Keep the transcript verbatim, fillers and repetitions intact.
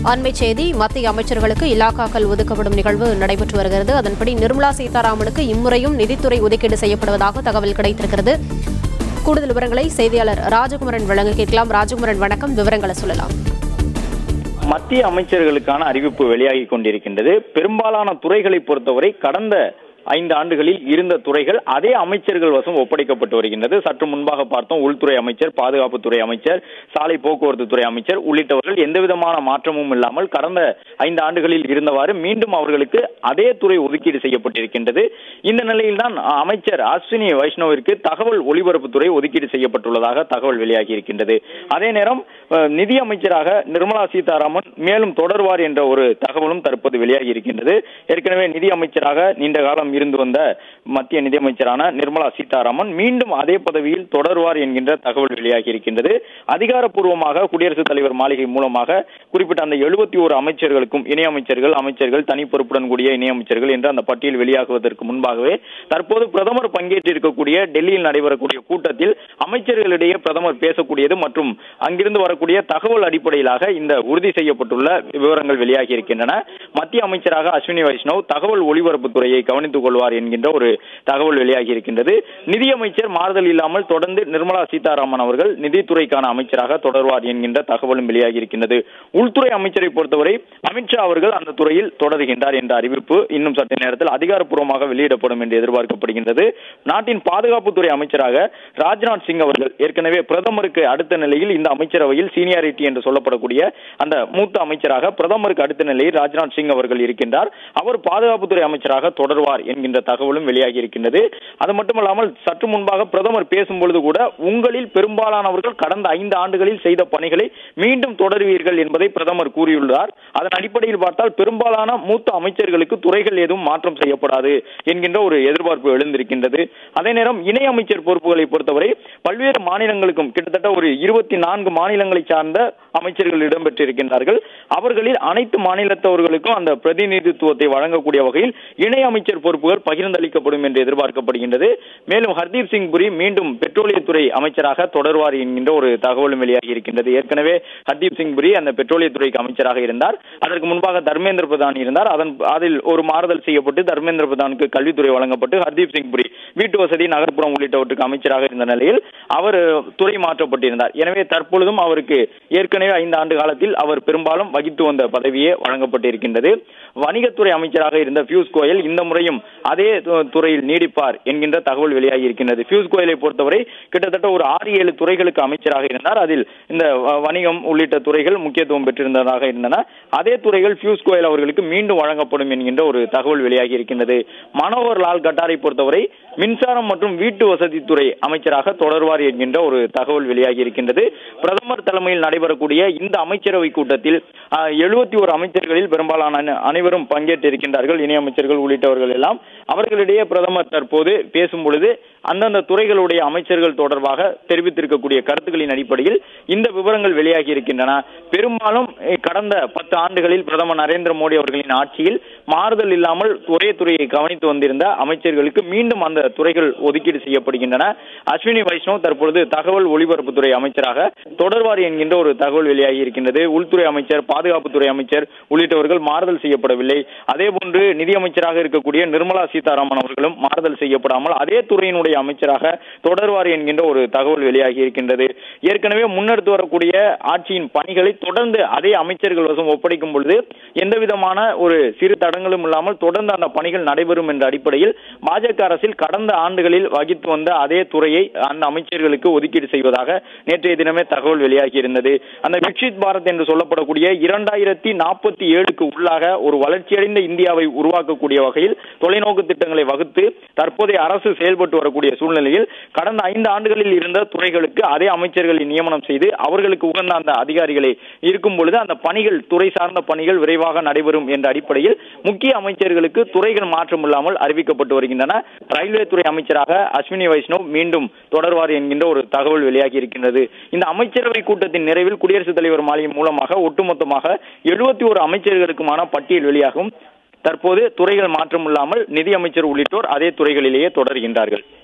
அண்மை செய்தி, மத்திய அமைச்சர்களுக்கு இலாக்காக்கள் ஒதுக்கப்படும் நிகழ்வு நடைபெற்று வருகிறது. அதன்படி நிர்மலா சீதாராமனுக்கு இம்முறையும் நிதித்துறை ஒதுக்கீடு செய்யப்படுவதாக தகவல் கிடைத்திருக்கிறது. கூடுதல் விவரங்களை செய்தியாளர் ராஜகுமரன் வழங்க கேட்கலாம். ராஜகுமரன், வணக்கம். விவரங்களை சொல்லலாம். மத்திய அமைச்சர்களுக்கான அறிவிப்பு வெளியாகி கொண்டிருக்கின்றது. பெரும்பாலான துறைகளை பொறுத்தவரை கடந்த ஐந்து ஆண்டுகளில் இருந்த துறைகள் அதே அமைச்சர்கள் வசம் ஒப்படைக்கப்பட்டு வருகின்றது. சற்று முன்பாக பார்த்தோம், உள்துறை அமைச்சர், பாதுகாப்புத்துறை அமைச்சர், சாலை போக்குவரத்து துறை அமைச்சர் உள்ளிட்டவர்கள் எந்தவிதமான மாற்றமும் இல்லாமல் கடந்த ஐந்து ஆண்டுகளில் இருந்தவாறு மீண்டும் அவர்களுக்கு அதே துறை ஒதுக்கீடு செய்யப்பட்டிருக்கின்றது. இந்த நிலையில்தான் அமைச்சர் அஸ்வினி வைஷ்ணவிற்கு தகவல் ஒலிபரப்புத்துறை ஒதுக்கீடு செய்யப்பட்டுள்ளதாக தகவல் வெளியாகி இருக்கின்றது. அதே நேரம் நிதி அமைச்சராக நிர்மலா சீதாராமன் மேலும் தொடர்வார் என்ற ஒரு தகவலும் தற்போது வெளியாகி இருக்கின்றது. ஏற்கனவே நிதி அமைச்சராக நீண்ட காலம் இருந்து வந்த மத்திய நிதியமைச்சரான நிர்மலா சீதாராமன் மீண்டும் அதே பதவியில் தொடர்வார் என்கின்ற தகவல் வெளியாகி இருக்கின்றது. அதிகாரப்பூர்வமாக குடியரசுத் தலைவர் மாளிகை மூலமாக குறிப்பிட்ட அந்த எழுபத்தி ஒரு அமைச்சர்களுக்கும் இணையமைச்சர்கள், அமைச்சர்கள், தனி பொறுப்புடன் கூடிய இணையமைச்சர்கள் என்று அந்த பட்டியல் வெளியாகுவதற்கு முன்பாகவே தற்போது பிரதமர் பங்கேற்றிருக்கக்கூடிய டெல்லியில் நடைபெறக்கூடிய கூட்டத்தில் அமைச்சர்களிடையே பிரதமர் பேசக்கூடியது மற்றும் அங்கிருந்து வரக்கூடிய தகவல் அடிப்படையிலாக இந்த உறுதி செய்யப்பட்டுள்ள விவரங்கள் வெளியாகி இருக்கின்றன. மத்திய அமைச்சராக அஸ்வினி வைஷ்ணவ் தகவல் ஒலிபரப்புத்துறையை கவனித்துக் கொள்வார் என்கின்ற ஒரு தகவல் வெளியாகி இருக்கின்றது. நிதியமைச்சர் மாறுதல் இல்லாமல் தொடர்ந்து நிர்மலா சீதாராமன் அவர்கள் நிதித்துறைக்கான அமைச்சராக தொடர்வார் என்கின்ற தகவலும் வெளியாகி இருக்கின்றது. உள்துறை அமைச்சரை பொறுத்தவரை அமித்ஷா அவர்கள் அந்த துறையில் தொடர்கின்றார் என்ற அறிவிப்பு இன்னும் சற்று நேரத்தில் அதிகாரப்பூர்வமாக வெளியிடப்படும் என்று எதிர்பார்க்கப்படுகின்றது. நாட்டின் பாதுகாப்புத்துறை அமைச்சராக ராஜ்நாத் சிங் அவர்கள் ஏற்கனவே பிரதமருக்கு அடுத்த நிலையில் இந்த அமைச்சரவையில் சீனியாரிட்டி என்று சொல்லப்படக்கூடிய அந்த மூத்த அமைச்சராக பிரதமருக்கு அடுத்த நிலையில் ராஜ்நாத் சிங் அவர்கள் இருக்கின்றார். அவர் பாதுகாப்புத்துறை அமைச்சராக தொடர்வார் என்கின்ற தகவலும் வெளியாகி இருக்கின்றது. அது மட்டுமல்லாமல் சற்று முன்பாக பிரதமர் பேசும்பொழுது கூட உங்களில் பெரும்பாலானவர்கள் கடந்த ஐந்து ஆண்டுகளில் செய்த பணிகளை மீண்டும் தொடர்வீர்கள் என்பதை பிரதமர் கூறியுள்ளார். அதன் அடிப்படையில் பார்த்தால் பெரும்பாலான மூத்த அமைச்சர்களுக்கு துறைகள் எதுவும் மாற்றம் செய்யப்படாது என்கின்ற ஒரு எதிர்பார்ப்பு எழுந்திருக்கின்றது. அதே நேரம் இணை அமைச்சர் பொறுப்புகளை பொறுத்தவரை பல்வேறு மாநிலங்களுக்கும் கிட்டத்தட்ட ஒரு இருபத்தி நான்கு மாநிலங்களை சார்ந்த அமைச்சர்கள் இடம்பெற்றிருக்கின்றார்கள். அவர்களில் அனைத்து மாநிலத்தவர்களுக்கும் அந்த பிரதிநிதித்துவத்தை வழங்கக்கூடிய வகையில் இணை அமைச்சர் பொறுப்புகள் பகிர்ந்தளிக்கப்படும் என்று எதிர்பார்க்கப்படுகின்றது. மேலும் ஹர்தீப் சிங் புரி மீண்டும் பெட்ரோலியத்துறை அமைச்சராக தொடர்வார் என்கின்ற ஒரு தகவலும் வெளியாகி இருக்கின்றது. ஏற்கனவே ஹர்தீப் சிங் புரி அந்த பெட்ரோலியத்துறைக்கு அமைச்சராக இருந்தார். அதற்கு முன்பாக தர்மேந்திர பிரதான் இருந்தார். அதன் அதில் ஒரு மாறுதல் செய்யப்பட்டு தர்மேந்திர பிரதானுக்கு கல்வித்துறை வழங்கப்பட்டு ஹர்தீப் சிங் புரி வீட்டு வசதி, நகர்ப்புறம் உள்ளிட்டவற்றுக்கு அமைச்சராக இருந்த நிலையில் அவர் துறை மாற்றப்பட்டிருந்தார். எனவே தற்பொழுதும் அவருக்கு ஏற்கனவே ஐந்து ஆண்டு காலத்தில் அவர் பெரும்பாலும் வகித்து வந்த பதவியே வழங்கப்பட்டிருக்கின்றது. வணிகத்துறை அமைச்சராக இருந்த பியூஷ் கோயல் இந்த முறையும் அதே துறையில் நீடிப்பார் என்கின்ற தகவல் வெளியாகி இருக்கின்றது. பியூஷ் கோயலை பொறுத்தவரை கிட்டத்தட்ட ஒரு ஆறு ஏழு துறைகளுக்கு அமைச்சராக இருந்தார். அதில் இந்த வணிகம் உள்ளிட்ட துறைகள் முக்கியத்துவம் பெற்றிருந்ததாக இருந்தன. அதே துறைகள் பியூஷ் கோயல் அவர்களுக்கு மீண்டும் வழங்கப்படும் என்கின்ற ஒரு தகவல் வெளியாகி இருக்கின்றது. மனோகர் லால் கட்டாரை பொறுத்தவரை மின்சாரம் மற்றும் வீட்டு வசதித்துறை அமைச்சராக தொடர்வார் என்கின்ற ஒரு தகவல் வெளியாகி இருக்கின்றது. பிரதமர் தலைமையில் நடைபெறக்கூடிய இந்த அமைச்சரவை கூட்டத்தில் எழுபத்தி ஒரு அமைச்சர்களில் பெரும்பாலான அனைவரும் பங்கேற்றிருக்கின்றார்கள். இணையமைச்சர்கள் உள்ளிட்டவர்கள் எல்லாம். அவர்களிடையே பிரதமர் தற்போது பேசும் பொழுது அந்தந்த துறைகளுடைய அமைச்சர்கள் தொடர்பாக தெரிவித்திருக்கக்கூடிய கருத்துக்களின் அடிப்படையில் இந்த விவரங்கள் வெளியாகி இருக்கின்றன. பெரும்பாலும் கடந்த பத்து ஆண்டுகளில் பிரதமர் நரேந்திர மோடி அவர்களின் ஆட்சியில் மாறுதல் இல்லாமல் ஒரே துறையை கவனித்து வந்திருந்த அமைச்சர்களுக்கு மீண்டும் அந்த துறைகள் ஒதுக்கீடு செய்யப்படுகின்றன. அஸ்வினி வைஷ்ணவ் தற்பொழுது தகவல் ஒலிபரப்புத்துறை அமைச்சராக தொடர்வார் என்கின்ற ஒரு தகவல் வெளியாகி இருக்கின்றது. உள்துறை அமைச்சர், பாதுகாப்புத்துறை அமைச்சர் உள்ளிட்டவர்கள் மாறுதல் செய்யப்படவில்லை. அதே போன்று நிதியமைச்சராக இருக்கக்கூடிய நிர்மலா சீதாராமன் அவர்களும் மாறுதல் செய்யப்படாமல் அதே துறையினுடைய அமைச்சராக தொடர்வார் என்கின்ற ஒரு தகவல் வெளியாகி இருக்கின்றது. ஏற்கனவே முன்னெடுத்து வரக்கூடிய ஆட்சியின் பணிகளை தொடர்ந்து அதே அமைச்சர்கள் வசம் ஒப்படைக்கும் பொழுது எந்தவிதமான ஒரு சிறு தடங்களும் இல்லாமல் தொடர்ந்து அந்த பணிகள் நடைபெறும் என்ற அடிப்படையில் பாஜக அரசில் கடந்த ஆண்டுகளில் வகித்து வந்த அதே துறையை அந்த அமைச்சர்களுக்கு ஒதுக்கீடு செய்வதாக நேற்றைய தினமே தகவல் வெளியாகி இருந்தது. அந்த விக்ஷித் பாரத் என்று சொல்லப்படக்கூடிய இரண்டாயிரத்தி நாற்பத்தி ஏழுக்கு உள்ளாக ஒரு வளர்ச்சியடைந்த இந்தியாவை உருவாக்கக்கூடிய வகையில் தொலைநோக்கு திட்டங்களை வகுத்து தற்போதைய அரசு செயல்பட்டு வரக்கூடிய சூழ்நிலையில் கடந்த ஐந்து ஆண்டுகளில் இருந்த துறைகளுக்கு அதே அமைச்சர்களை நியமனம் செய்து அவர்களுக்கு உகந்த அந்த அதிகாரிகளை இருக்கும் பொழுது அந்த பணிகள், துறை சார்ந்த பணிகள் விரைவாக நடைபெறும் என்ற அடிப்படையில் முக்கிய அமைச்சர்களுக்கு துறைகள் மாற்றம் இல்லாமல் அறிவிக்கப்பட்டு வருகின்றன. ரயில்வே துறை அமைச்சராக அஸ்வினி வைஷ்ணவ் மீண்டும் தொடர்வார் என்கின்ற ஒரு தகவல் வெளியாகி இருக்கின்றது. இந்த அமைச்சரவை கூட்டத்தின் நிறைவில் குடியரசுத் தலைவர் மாளிகை மூலமாக ஒட்டுமொத்தமாக எழுபத்தி ஒரு அமைச்சர்களுக்குமான பட்டியல் வெளியாகும். தற்போது துறைகள் மாற்றம் இல்லாமல் நிதி அமைச்சர் உள்ளிட்டோர் அதே துறைகளிலேயே தொடர்கின்றார்கள்.